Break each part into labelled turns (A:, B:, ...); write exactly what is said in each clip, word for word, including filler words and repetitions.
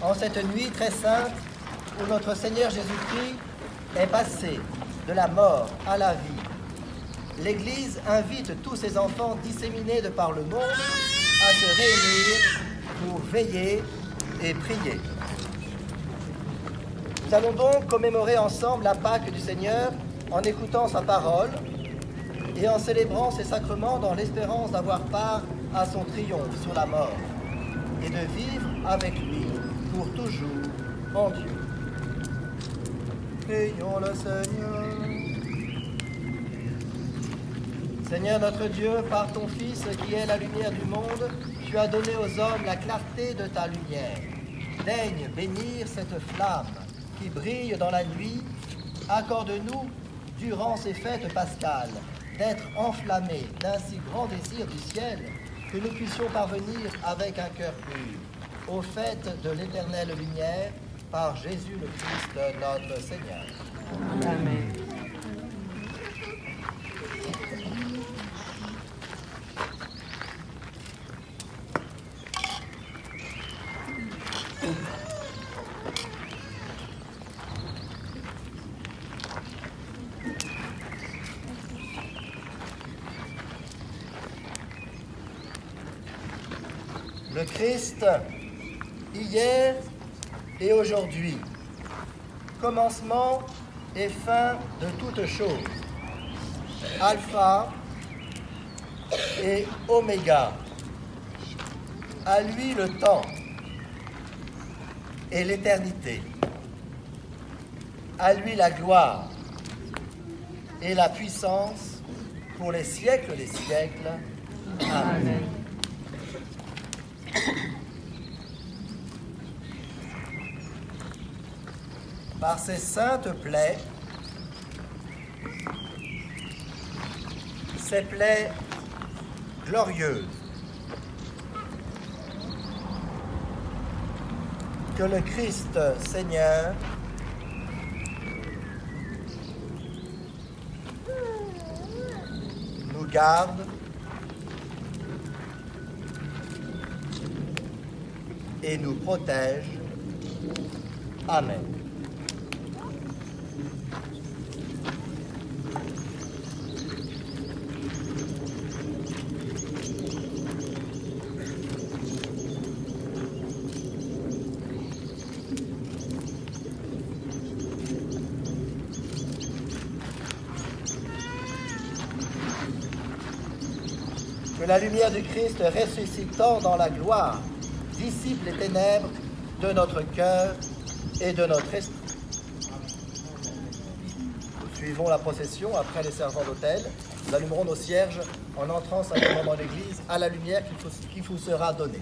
A: en cette nuit très sainte où notre Seigneur Jésus-Christ est passé de la mort à la vie, l'Église invite tous ses enfants disséminés de par le monde à se réunir pour veiller et prier. Nous allons donc commémorer ensemble la Pâque du Seigneur en écoutant sa parole et en célébrant ses sacrements dans l'espérance d'avoir part à son triomphe sur la mort et de vivre avec lui pour toujours en Dieu. Prions le Seigneur. Seigneur notre Dieu, par ton Fils qui est la lumière du monde, tu as donné aux hommes la clarté de ta lumière. Daigne bénir cette flamme qui brille dans la nuit. Accorde-nous, durant ces fêtes pascales, d'être enflammés d'un si grand désir du ciel que nous puissions parvenir avec un cœur pur aux fêtes de l'éternelle lumière par Jésus le Christ notre Seigneur.
B: Amen.
A: Le Christ, hier et aujourd'hui, commencement et fin de toutes choses, Alpha et Oméga, à lui le temps et l'éternité, à lui la gloire et la puissance pour les siècles des siècles. Amen. Amen. Par ses saintes plaies, ces plaies glorieuses, que le Christ Seigneur nous garde et nous protège. Amen. Que la lumière du Christ ressuscitant dans la gloire dissipe les ténèbres de notre cœur et de notre esprit. Nous suivons la procession après les servants d'autel. Nous allumerons nos cierges en entrant simplement dans l'église à la lumière qui vous sera donnée.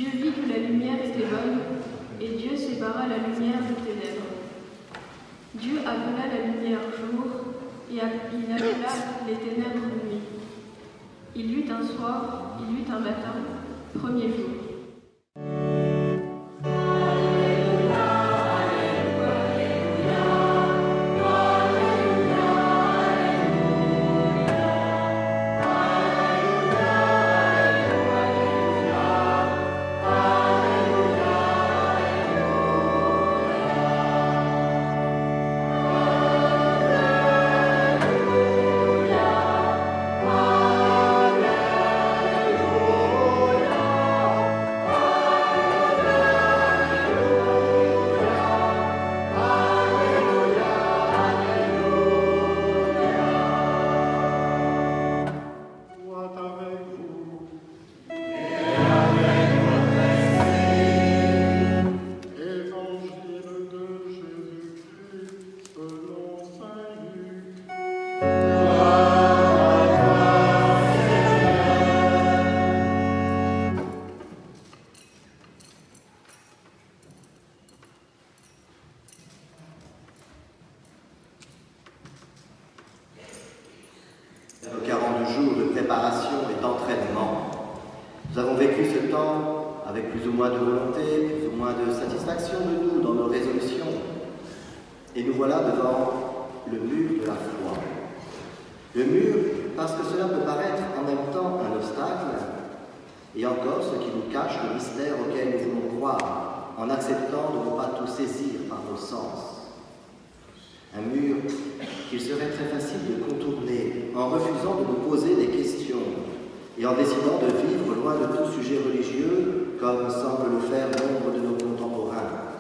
B: Dieu vit que la lumière était bonne, et Dieu sépara la lumière des ténèbres. Dieu appela la lumière jour, et il appela les ténèbres nuit. Il y eut un soir, il y eut un matin, premier jour.
C: jours de préparation et d'entraînement. Nous avons vécu ce temps avec plus ou moins de volonté, plus ou moins de satisfaction de nous dans nos résolutions. Et nous voilà devant le mur de la foi. Le mur, parce que cela peut paraître en même temps un obstacle, et encore ce qui nous cache le mystère auquel nous voulons croire, en acceptant de ne pas tout saisir par nos sens. Un mur qu'il serait très facile de contourner en refusant de nous poser des questions et en décidant de vivre loin de tout sujet religieux, comme semble le faire nombre de nos contemporains.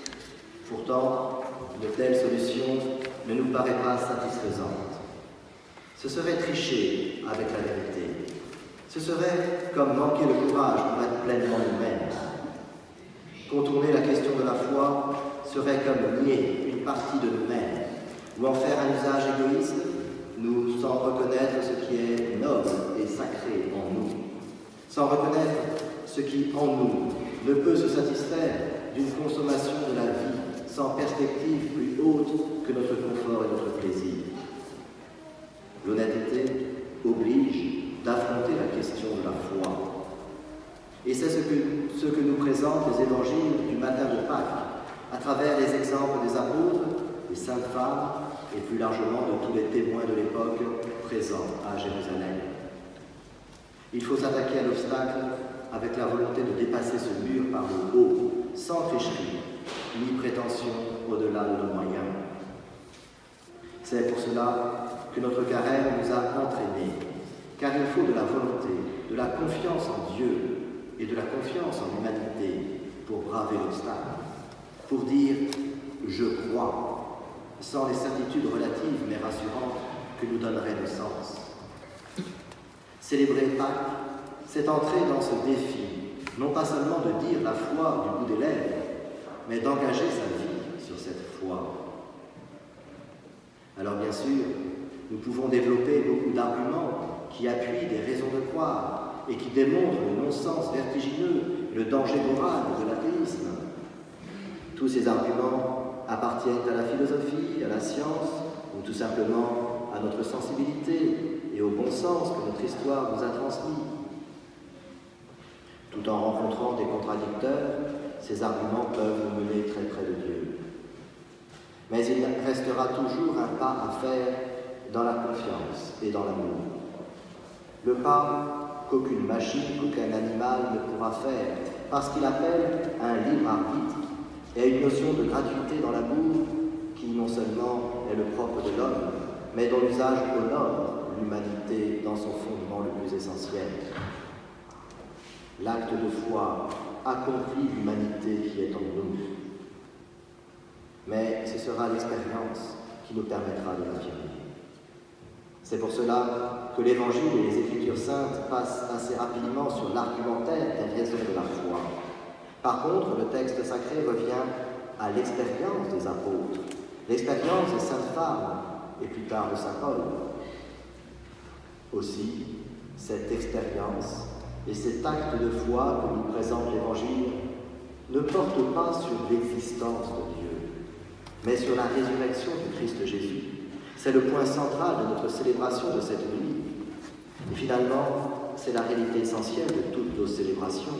C: Pourtant, une telle solution ne nous paraît pas satisfaisante. Ce serait tricher avec la vérité. Ce serait comme manquer le courage pour être pleinement nous-mêmes. Contourner la question de la foi serait comme nier une partie de nous-mêmes, ou en faire un usage égoïste, nous sans reconnaître ce qui est noble et sacré en nous, sans reconnaître ce qui en nous ne peut se satisfaire d'une consommation de la vie sans perspective plus haute que notre confort et notre plaisir. L'honnêteté oblige d'affronter la question de la foi. Et c'est ce que, ce que nous présentent les évangiles du matin de Pâques, à travers les exemples des apôtres, des saintes femmes, et plus largement de tous les témoins de l'époque présents à Jérusalem. Il faut s'attaquer à l'obstacle avec la volonté de dépasser ce mur par le haut, sans tricherie, ni prétention au-delà de nos moyens. C'est pour cela que notre carême nous a entraînés, car il faut de la volonté, de la confiance en Dieu et de la confiance en l'humanité pour braver l'obstacle, pour dire « je crois », sans les certitudes relatives mais rassurantes que nous donnerait le sens. Célébrer Pâques, c'est entrer dans ce défi, non pas seulement de dire la foi du bout des lèvres, mais d'engager sa vie sur cette foi. Alors bien sûr, nous pouvons développer beaucoup d'arguments qui appuient des raisons de croire et qui démontrent le non-sens vertigineux, le danger moral de l'athéisme. Tous ces arguments appartiennent à la philosophie, à la science, ou tout simplement à notre sensibilité et au bon sens que notre histoire nous a transmis. Tout en rencontrant des contradicteurs, ces arguments peuvent nous mener très près de Dieu. Mais il restera toujours un pas à faire dans la confiance et dans l'amour. Le pas qu'aucune machine, qu'aucun animal ne pourra faire, parce qu'il appelle à un libre arbitre et à une notion de gratuité dans l'amour qui non seulement est le propre de l'homme, mais dont l'usage honore l'humanité dans son fondement le plus essentiel. L'acte de foi accomplit l'humanité qui est en nous. Mais ce sera l'expérience qui nous permettra de l'affirmer. C'est pour cela que l'Évangile et les Écritures saintes passent assez rapidement sur l'argumentaire des raisons de la foi. Par contre, le texte sacré revient à l'expérience des apôtres, l'expérience des saintes femmes, et plus tard de saint Paul. Aussi, cette expérience et cet acte de foi que nous présente l'Évangile ne porte pas sur l'existence de Dieu, mais sur la résurrection du Christ Jésus. C'est le point central de notre célébration de cette nuit. Et finalement, c'est la réalité essentielle de toutes nos célébrations.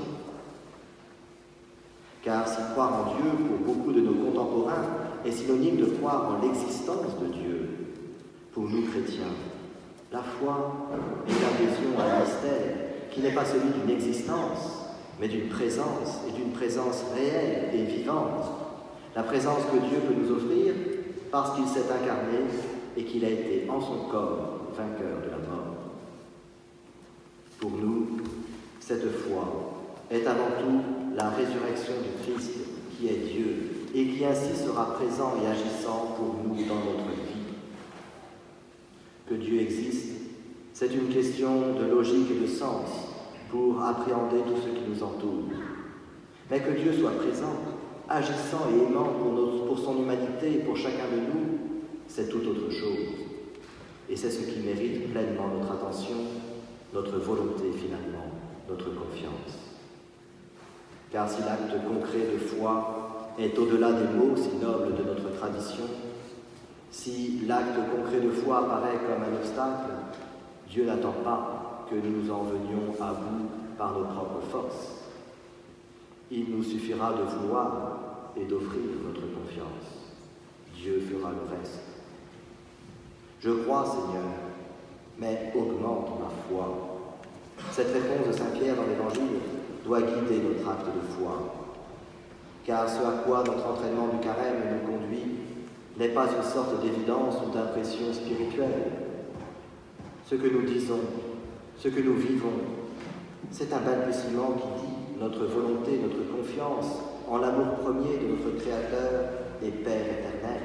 C: Car si croire en Dieu, pour beaucoup de nos contemporains, est synonyme de croire en l'existence de Dieu, pour nous chrétiens, la foi est l'adhésion à un mystère qui n'est pas celui d'une existence, mais d'une présence, et d'une présence réelle et vivante. La présence que Dieu peut nous offrir parce qu'il s'est incarné et qu'il a été en son corps vainqueur de la mort. Pour nous, cette foi est avant tout la résurrection du Christ qui est Dieu et qui ainsi sera présent et agissant pour nous dans notre vie. Que Dieu existe, c'est une question de logique et de sens pour appréhender tout ce qui nous entoure. Mais que Dieu soit présent, agissant et aimant pour, notre, pour son humanité et pour chacun de nous, c'est tout autre chose. Et c'est ce qui mérite pleinement notre attention, notre volonté finalement, notre confiance. Car si l'acte concret de foi est au-delà des mots si nobles de notre tradition, si l'acte concret de foi apparaît comme un obstacle, Dieu n'attend pas que nous en venions à bout par nos propres forces. Il nous suffira de vouloir et d'offrir notre confiance. Dieu fera le reste. Je crois, Seigneur, mais augmente ma foi. Cette réponse de Saint Pierre dans l'Évangile doit guider notre acte de foi. Car ce à quoi notre entraînement du carême nous conduit n'est pas une sorte d'évidence ou d'impression spirituelle. Ce que nous disons, ce que nous vivons, c'est un balbutiement qui dit notre volonté, notre confiance en l'amour premier de notre Créateur et Père éternel.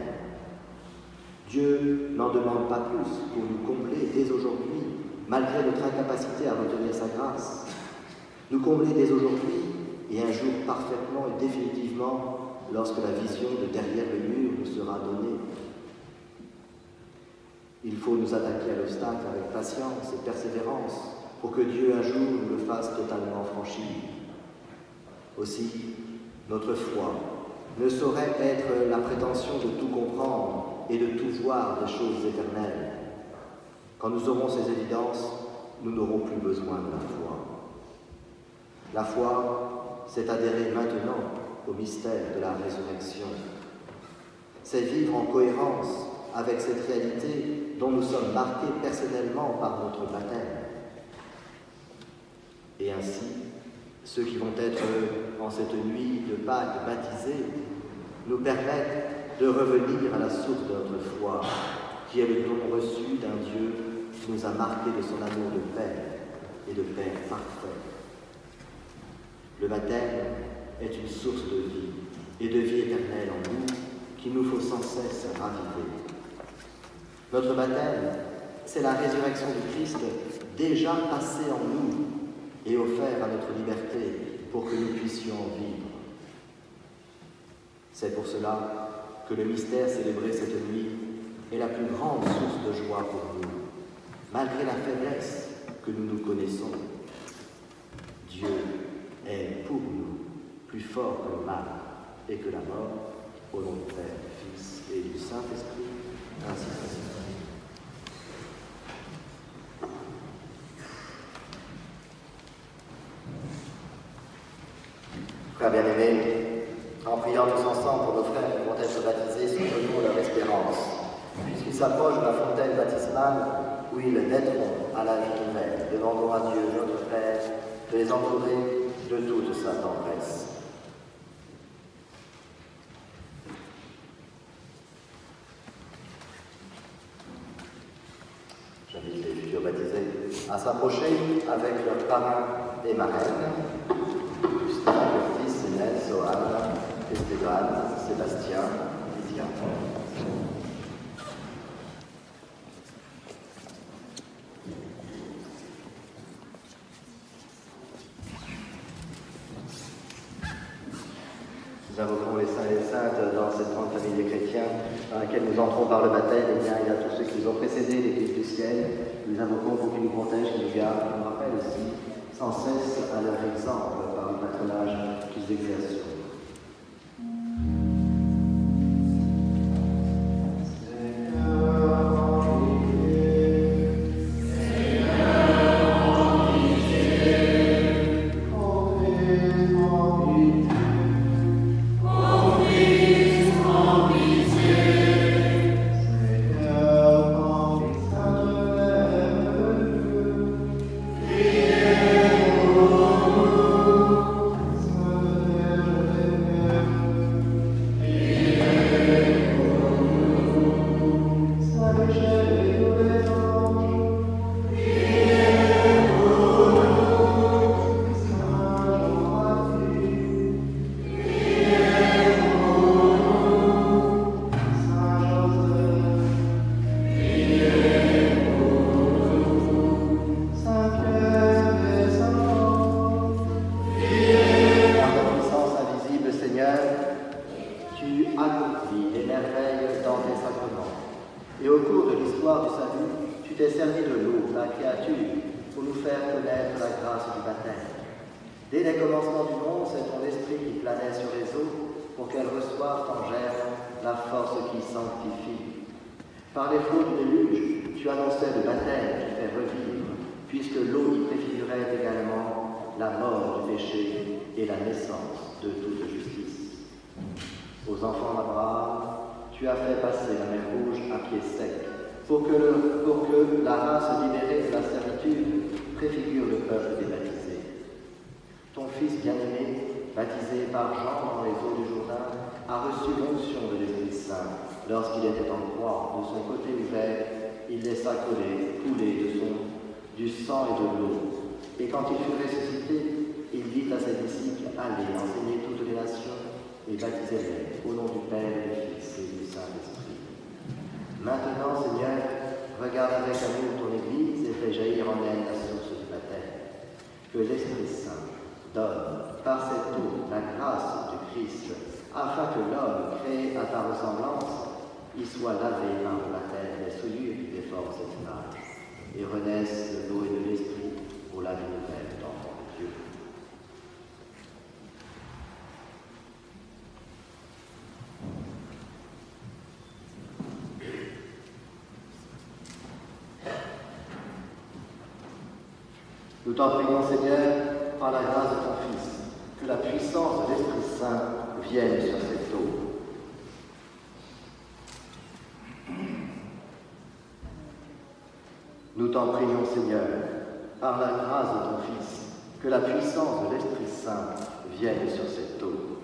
C: Dieu n'en demande pas plus pour nous combler dès aujourd'hui, malgré notre incapacité à retenir sa grâce. Nous combler dès aujourd'hui et un jour parfaitement et définitivement lorsque la vision de derrière le mur nous sera donnée. Il faut nous attaquer à l'obstacle avec patience et persévérance pour que Dieu un jour nous le fasse totalement franchir. Aussi, notre foi ne saurait être la prétention de tout comprendre et de tout voir des choses éternelles. Quand nous aurons ces évidences, nous n'aurons plus besoin de la foi. La foi, c'est adhérer maintenant au mystère de la résurrection. C'est vivre en cohérence avec cette réalité dont nous sommes marqués personnellement par notre baptême. Et ainsi, ceux qui vont être en cette nuit de Pâques baptisés nous permettent de revenir à la source de notre foi, qui est le don reçu d'un Dieu qui nous a marqués de son amour de Père et de Père parfait. Le baptême est une source de vie et de vie éternelle en nous qu'il nous faut sans cesse raviver. Notre baptême, c'est la résurrection du Christ déjà passée en nous et offert à notre liberté pour que nous puissions en vivre. C'est pour cela que le mystère célébré cette nuit est la plus grande source de joie pour nous, malgré la faiblesse que nous nous connaissons. Dieu est pour nous plus fort que le mal et que la mort, au nom du Père, du Fils et du Saint-Esprit, ainsi soit. Frères bien-aimés, en priant tous ensemble pour nos frères qui vont être baptisés, soutenons leur espérance, puisqu'ils s'approchent de la fontaine baptismale où ils naîtront à la vie nouvelle. Demandons à Dieu, notre Père, de les entourer de toute sa tendresse. J'invite les futurs baptisés à s'approcher avec leurs parrains et marraines. Justin, le fils, Inès, Zohan, Esteban, Sébastien, Lydia. Nous invoquons les saints et les saintes dans cette grande famille des chrétiens dans laquelle nous entrons par le baptême. Et bien, il y a tous ceux qui nous ont précédés, l'Église du ciel. Nous invoquons pour qu'ils nous protègent, qu'ils nous gardent, qu'ils nous rappellent aussi sans cesse à leur exemple par le patronage qu'ils exercent. Par les flots du déluge, tu annonçais le baptême qui fait revivre, puisque l'eau y préfigurait également la mort du péché et la naissance de toute justice. Aux enfants d'Abraham, tu as fait passer la mer Rouge à pied sec, pour que, le, pour que la race libérée de la servitude préfigure le peuple des baptisés. Ton fils bien-aimé, baptisé par Jean dans les eaux du Jourdain, a reçu l'onction de l'Esprit Saint. Lorsqu'il était en croix, de son côté ouvert, il laissa coller, couler de son, du sang et de l'eau. Et quand il fut ressuscité, il dit à ses disciples, allez, enseignez toutes les nations et baptisez-les au nom du Père, du Fils et du Saint-Esprit. Maintenant, Seigneur, regarde avec amour ton Église et fais jaillir en elle la source du baptême. Que l'Esprit Saint donne par cette eau la grâce du Christ, afin que l'homme créé à ta ressemblance y soit lavé par le baptême des souillures qui déforment cette image, et renaisse de l'eau et de l'esprit pour la vie nouvelle d'enfant de Dieu. Nous t'en prions, Seigneur, par la grâce de ton Fils, que la puissance de l'Esprit Saint vienne sur cette eau. Nous t'en prions, Seigneur, par la grâce de ton Fils, que la puissance de l'Esprit Saint vienne sur cette eau.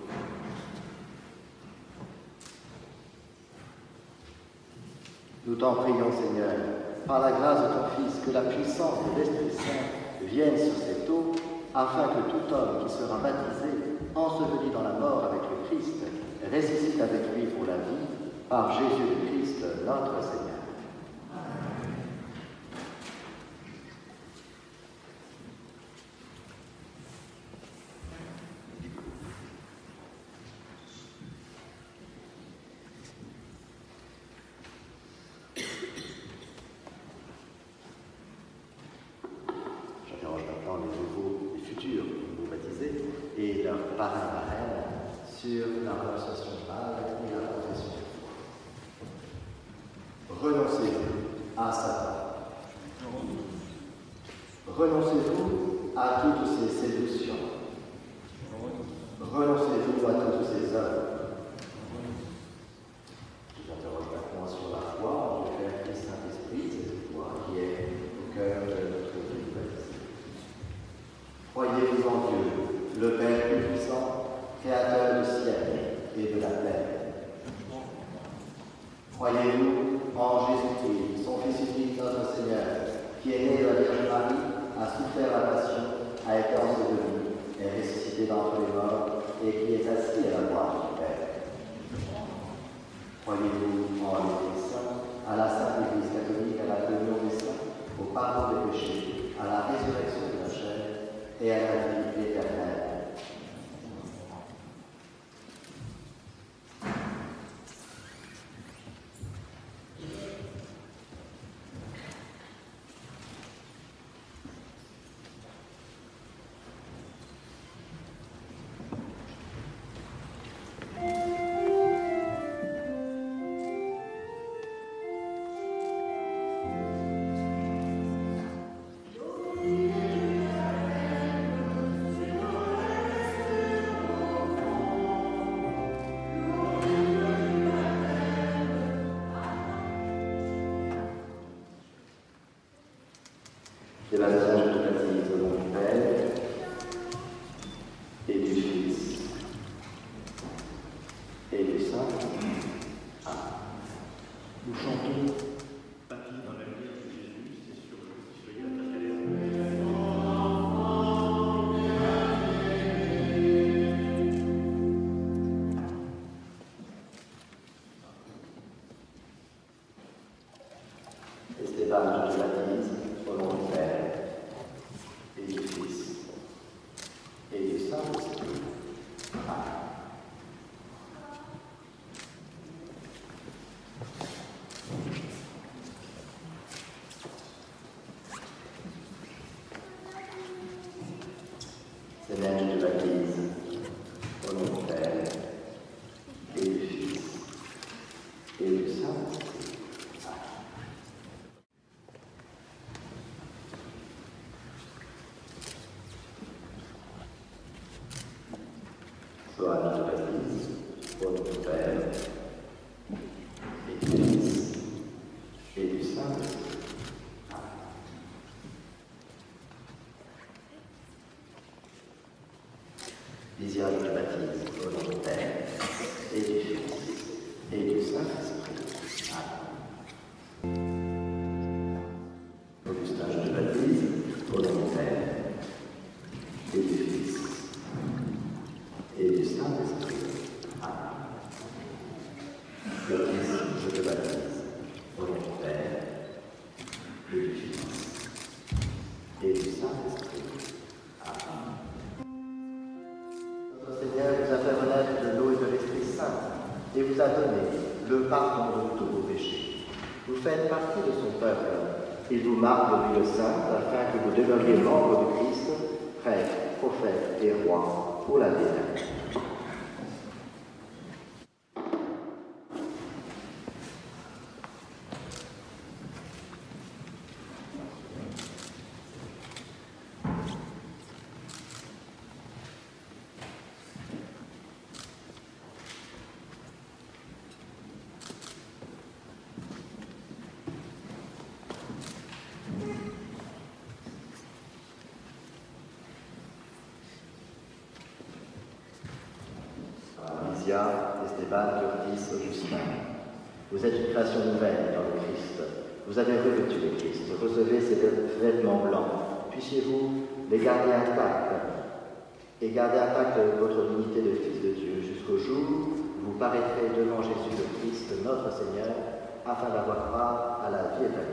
C: Nous t'en prions, Seigneur, par la grâce de ton Fils, que la puissance de l'Esprit Saint vienne sur cette eau, afin que tout homme qui sera baptisé, enseveli dans la mort avec le Christ, ressuscite avec lui pour la vie, par Jésus le Christ, notre Seigneur. Et leur parrain marraine sur la renonciation de mal et la confession de foi. Renoncez-vous à Satan. Renoncez-vous à toutes ces séductions. Renoncez-vous à toutes ces œuvres. Je vous interroge maintenant sur la foi du Père et Saint-Esprit, cette foi qui est au cœur de notre vie baptisée. Croyez-vous en Dieu, le Père tout-puissant, créateur du ciel et de la terre. Croyez-vous en Jésus-Christ, son Fils unique, notre Seigneur, qui est né de la Vierge Marie, a souffert la passion, a été enseveli, est ressuscité d'entre les morts et qui est assis à la droite du Père. Croyez-vous en l'Esprit Saint, à la Sainte Église catholique, à la communion des saints, au pardon des péchés, à la résurrection de la chair et à la vie éternelle. Sébastien, je te baptise au nom du Père et du Fils et du Saint-Esprit. Amen.
D: Nous chantons Papy dans la lumière de Jésus, c'est sur le crucifix de la
C: Esteban, je te baptise au nom du Père et du Fils et du Saint-Esprit. Amen. Seigneur, je te baptise au nom du Père et du Fils et du Saint-Esprit. Soit je te baptise au nom du Père et du Fils et du Saint-Esprit. Lisia, je te baptise au nom du Père et du Fils et du Saint-Esprit. Amen. Augustin, je te baptise au nom du Père et du Fils et du Saint-Esprit. Amen. Lotis, je te baptise au nom du Père et du Fils et du Saint-Esprit. Amen. Notre Seigneur vous a fait renaître de l'eau et de l'Esprit Saint et vous a donné le pardon de tous vos péchés. Vous faites partie de son peuple. Il vous marque de vie le saint afin que vous demeuriez membres du Christ, prêtre, prophète et roi pour la vie éternelle. Lisia, Esteban, Curtis, Augustin. Vous êtes une création nouvelle dans le Christ. Vous avez revêtu le Christ. Recevez ces vêtements blancs. Puissiez-vous les garder intacts et garder intacte votre dignité de fils de Dieu jusqu'au jour où vous paraîtrez devant Jésus le Christ, notre Seigneur, afin d'avoir part à la vie éternelle.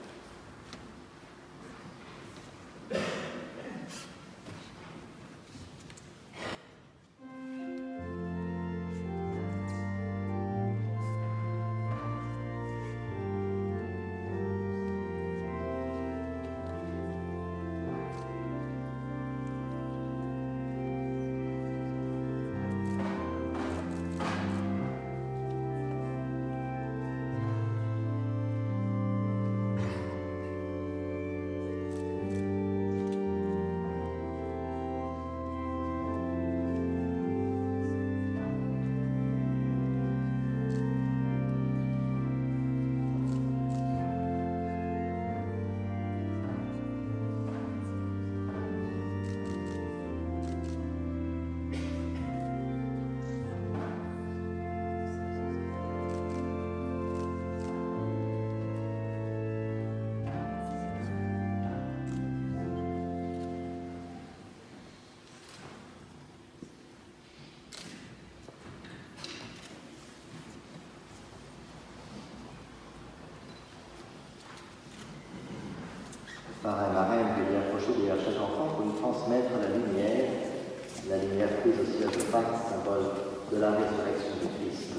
C: Parrain, marraine, veuillez approcher derrière chaque enfant pour lui transmettre la lumière, la lumière prise au ciel de Pâques, symbole de la résurrection du Christ.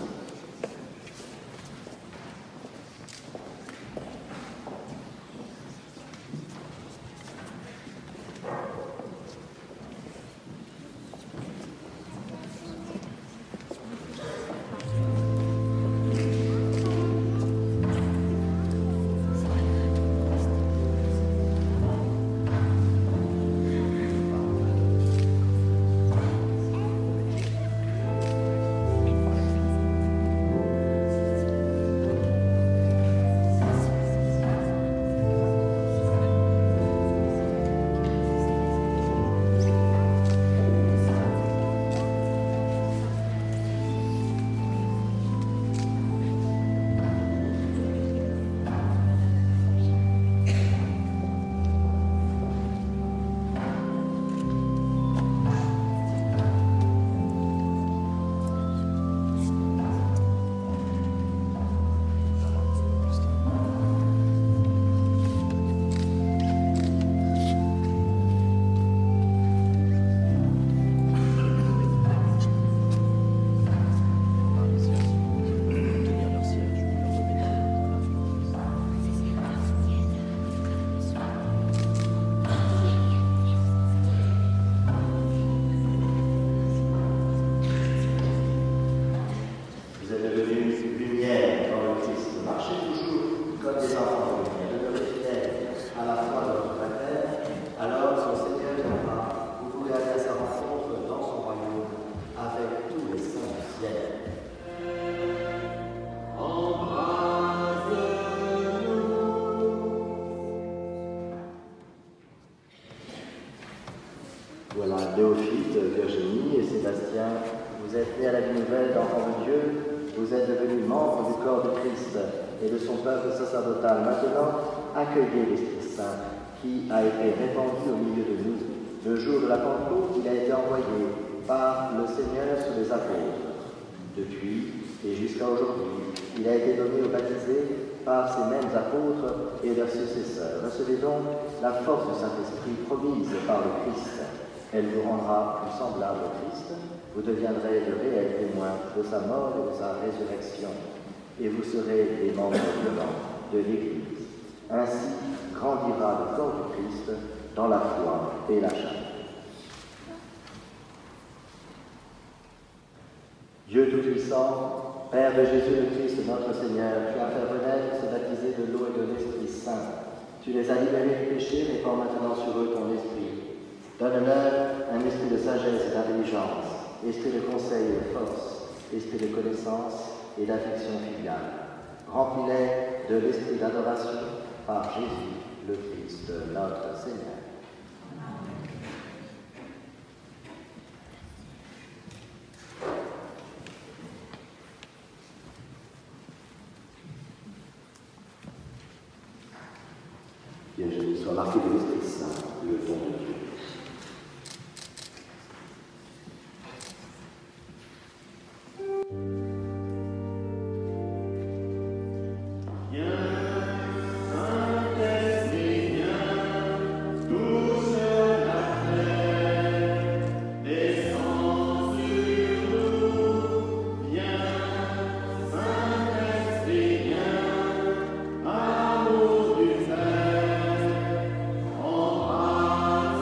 C: Virginie et Sébastien, vous êtes nés à la vie nouvelle d'enfants de Dieu, vous êtes devenus membres du corps de Christ et de son peuple sacerdotal. Maintenant, accueillez l'Esprit Saint qui a été répandu au milieu de nous. Le jour de la Pentecôte, il a été envoyé par le Seigneur sur les apôtres. Depuis et jusqu'à aujourd'hui, il a été donné aux baptisés par ces mêmes apôtres et leurs successeurs. Recevez donc la force du Saint-Esprit promise par le Christ. Elle vous rendra plus semblable au Christ. Vous deviendrez de réels témoins de sa mort et de sa résurrection. Et vous serez des membres vivants de l'Église. Ainsi grandira le corps du Christ dans la foi et la charité. Dieu Tout-Puissant, Père de Jésus le Christ, notre Seigneur, tu as fait renaître ces baptisés de l'eau et de l'Esprit Saint. Tu les as libérés du péché, répands maintenant sur eux ton esprit. Donne-leur un esprit de sagesse et d'intelligence, esprit de conseil et de force, esprit de connaissance et d'affection filiale. Remplis-les de l'esprit d'adoration par Jésus le Christ, notre Seigneur. Que Jésus soit marqué de l'Esprit Saint, le don de Dieu.
E: Amour du Père, embrasse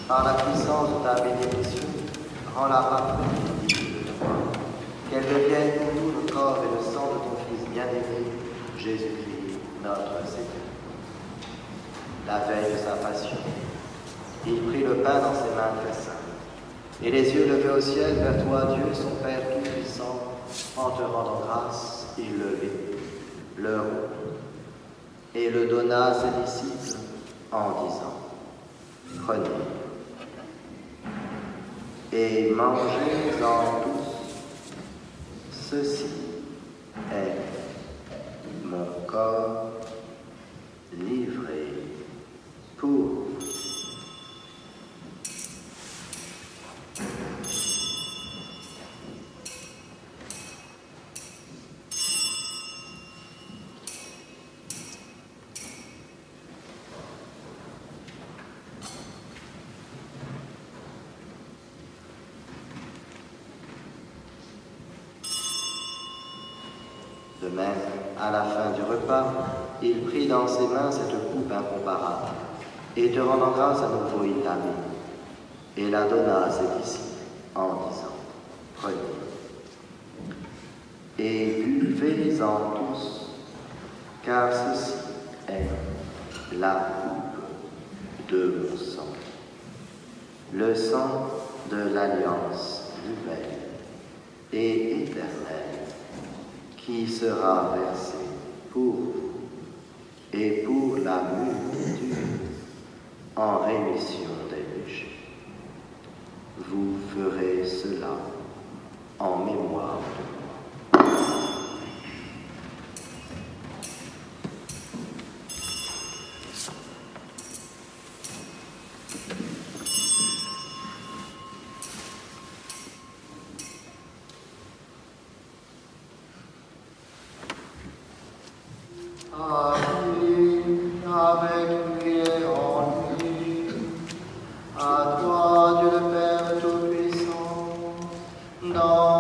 C: par la puissance de ta bénédiction, rends-la parfaite et digne de toi, qu'elle devienne pour nous le corps et le sang de ton Fils bien-aimé, Jésus-Christ, notre Seigneur. La veille de sa passion, il prit le pain dans ses mains très saintes, et les yeux levés au ciel vers toi, Dieu, son Père Tout-Puissant, en te rendant grâce, il le bénit, le rompit, et le donna à ses disciples en disant, « Prenez et mangez-en tous, ceci est mon corps livré pour vous. » De même, à la fin du repas, il prit dans ses mains cette coupe incomparable, et te rendant grâce à nouveau, il la bénit, et la donna à ses disciples, en disant, « Prenez, et buvez-en tous, car ceci est la coupe de mon sang, le sang de l'alliance nouvelle et éternelle, qui sera versé pour vous et pour la multitude en rémission des péchés. Vous ferez cela en mémoire de moi.
E: Avec lui et en lui, à toi, Dieu le Père Tout-Puissant, dans